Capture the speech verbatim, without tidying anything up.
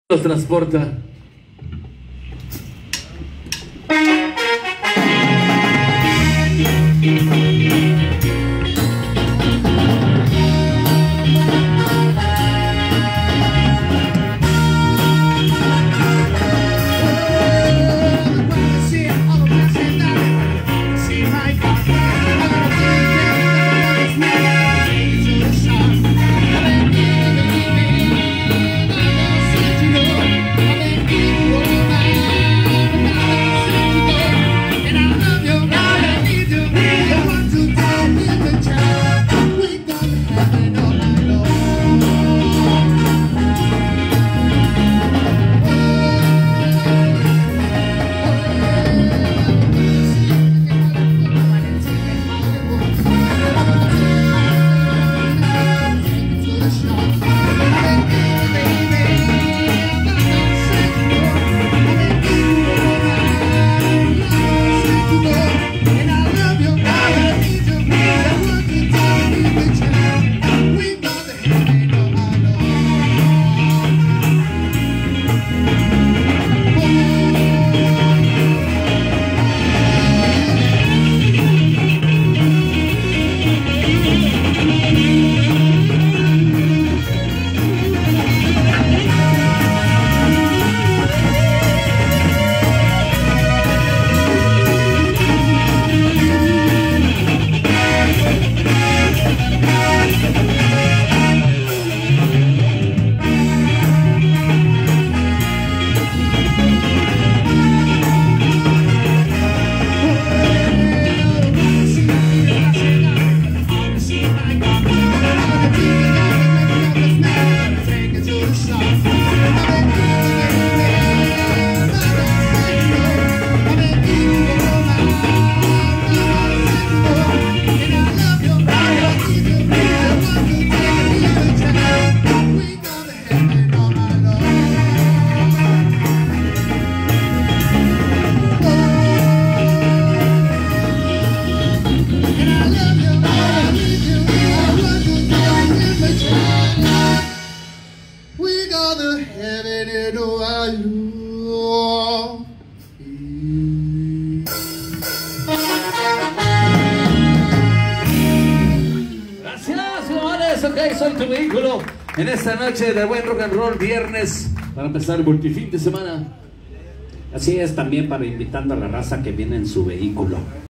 Los transporta. Gracias, señores. Ok, soy tu vehículo en esta noche de buen rock and roll, viernes, para empezar el multifin de semana. Así es, también para invitando a la raza que viene en su vehículo.